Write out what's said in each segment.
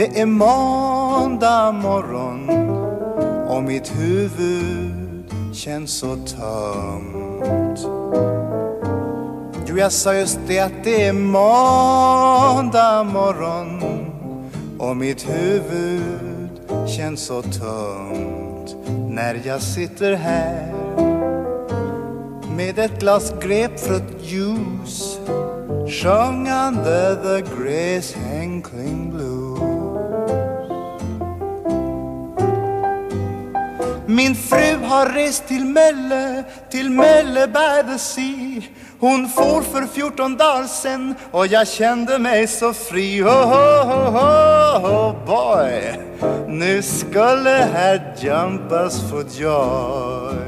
Det är måndag morgon och mitt huvud känns så tömt. Jo, jag sa just det att det är måndag morgon och mitt huvud känns så tömt när jag sitter här med ett glas grapefruktjuice sjungande The Grace Hankling Blues. Min fru har rest till Mölle by the Sea. Hon for för 14 dagar sen och jag kände mig så fri. Oh boy, nu skulle här jumpas för joy.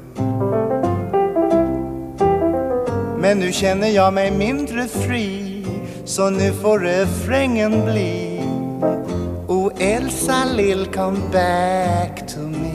Men nu känner jag mig mindre fri, så nu får refrängen bli: Oh Elsa lill, come back to me.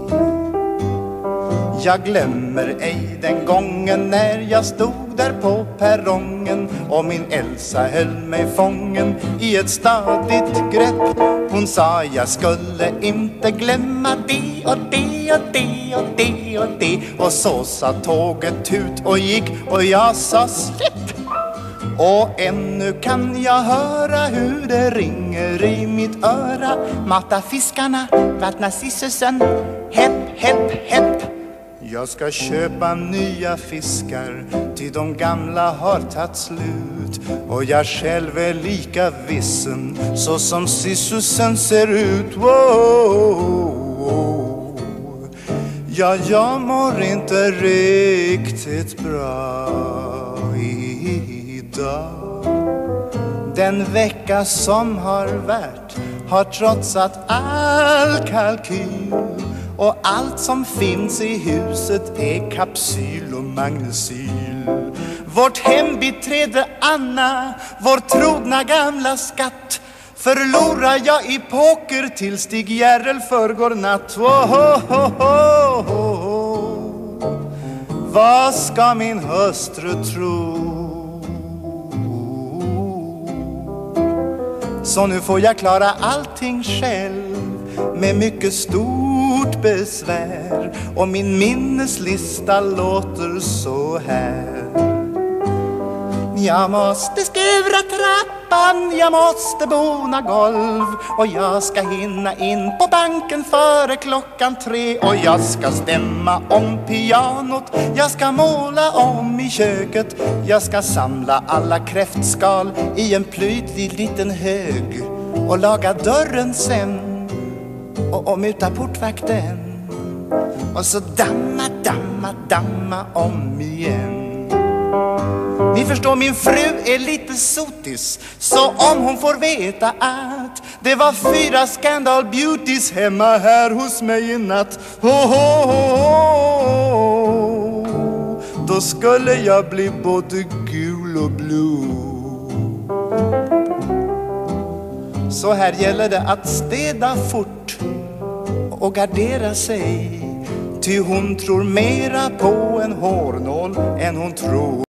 Jag glömmer ej den gången när jag stod där på perrongen och min Elsa höll mig fången i ett stadigt grepp. Hon sa jag skulle inte glömma det och det och det och det och det. Och så sa tåget ut och gick och jag sa släpp. Och ännu kan jag höra hur det ringer i mitt öra: mata fiskarna, vattna sissusen, hepp, hepp, hepp. Jag ska köpa nya fiskar, till de gamla har tagit slut. Och jag själv är lika vissen, så som sissusen ser ut. Wow. Ja, jag mår inte riktigt bra idag. Den vecka som har varit har trotsat all kalkyl. Och allt som finns i huset är kapsyl och magnesyl. Vårt hembiträde Anna, vår trogna gamla skatt, förlorar jag i poker till Stig Järrel förrgår natt. Vad ska min hustru tro? Så nu får jag klara allting själv med mycket stort besvär. Och min minneslista låter så här: jag måste skura trappan, jag måste bona golv, och jag ska hinna in på banken före 3:00. Och jag ska stämma om pianot, jag ska måla om i köket. Jag ska samla alla kräftskal i en plöjlig liten hög och laga dörren sen och muta portvakten. Och så damma, damma, damma om igen. Ni förstår, min fru är lite sotis, så om hon får veta att det var 4 Scandal Beauties hemma här hos mig i natt, då skulle jag bli både gul och blue. Så här gäller det att städa fort och gardera sig, ty hon tror mera på en hårnål än hon tror.